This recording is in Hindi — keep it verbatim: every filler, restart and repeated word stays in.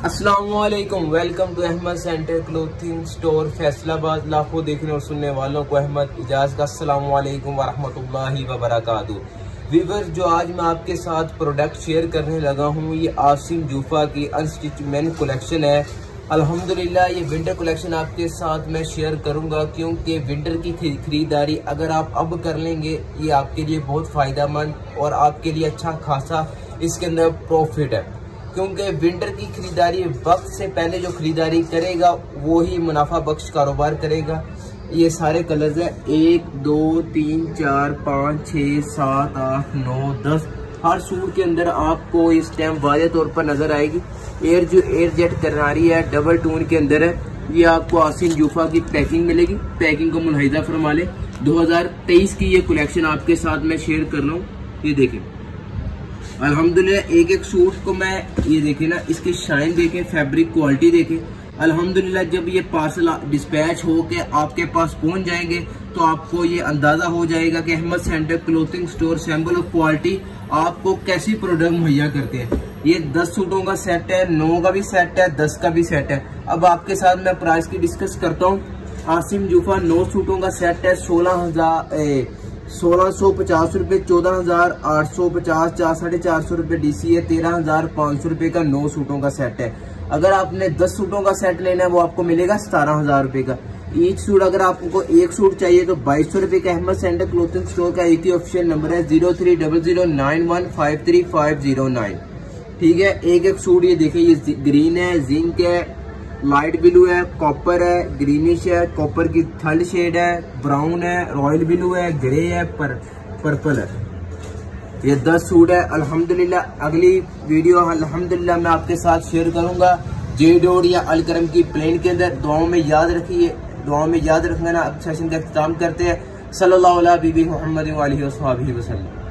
अस्सलामुअलैकुम, welcome to Ahmad center clothing store Faisalabad. लाखों देखने और सुनने वालों को अहमद इजाज का अस्सलामुअलैकुम वरहमतुल्लाहि वबरकातुहू। वीवर, जो आज मैं आपके साथ प्रोडक्ट शेयर करने लगा हूँ, ये आसिम जूफा की अनस्टिच मेन कलेक्शन है। अल्हम्दुलिल्लाह ये विंटर कलेक्शन आपके साथ मैं शेयर करूंगा, क्योंकि विंटर की खरीदारी अगर आप अब कर लेंगे ये आपके लिए बहुत फ़ायदेमंद और आपके लिए अच्छा खासा इसके अंदर प्रॉफिट है। क्योंकि विंटर की खरीदारी वक्त से पहले जो खरीदारी करेगा वो ही मुनाफा बख्श कारोबार करेगा। ये सारे कलर्स है, एक दो तीन चार पाँच छः सात आठ नौ दस। हर सूट के अंदर आपको इस टाइम वाज़ेह तौर पर नजर आएगी। एयर जो एयर जेट करनारी है, डबल टून के अंदर है। ये आपको आसिम जूफा की पैकिंग मिलेगी। पैकिंग को मुलाहिजा फरमा ले। दो हजार तेईस की ये कलेक्शन आपके साथ मैं शेयर कर रहा हूँ। ये देखें, अल्हम्दुलिल्लाह एक एक सूट को मैं, ये देखें ना, इसकी शाइन देखें, फैब्रिक क्वालिटी देखें। अल्हम्दुलिल्लाह जब ये पार्सल डिस्पैच हो के आपके पास पहुंच जाएंगे तो आपको ये अंदाजा हो जाएगा कि Ahmad center clothing store symbol of quality आपको कैसी प्रोडक्ट मुहैया करते हैं। ये दस सूटों का सेट है, नौ का भी सेट है, दस का भी सेट है। अब आपके साथ मैं प्राइस की डिस्कस करता हूँ। आसिम जूफा नौ सूटों का सेट है, सोलह हजार सोलह सौ पचास रुपये, चौदह हजार आठ सौ पचास, चार साढ़े चार सौ रुपये डी सी है, तेरह हजार पाँच सौ रुपये का नौ सूटों का सेट है। अगर आपने दस सूटों का सेट लेना है वो आपको मिलेगा सतारह हजार रुपये का। ईच सूट अगर आपको एक सूट चाहिए तो बाईस सौ रुपये का। अहमद सेंटर क्लोथिंग स्टोर का एक ही ऑफिशियल नंबर है, zero three double zero nine one five three five zero nine. ठीक है, एक एक सूट ये देखिए, ये ग्रीन है, जिंक है, लाइट ब्लू है, कॉपर है, ग्रीनिश है, कॉपर की थर्ड शेड है, ब्राउन है, रॉयल ब्लू है, ग्रे है, पर, पर्पल है। ये दस सूट है। अल्हम्दुलिल्लाह अगली वीडियो अल्हम्दुलिल्लाह मैं आपके साथ शेयर करूंगा जे डोर या अलकरम की प्लेन के अंदर। दुआओं में याद रखिए, दुआओं में याद रखना ना। अब सेशन का इख्तिताम करते हैं। सल्लल्लाहु अलैहि मुहम्मद व आलिहि वसल्लम।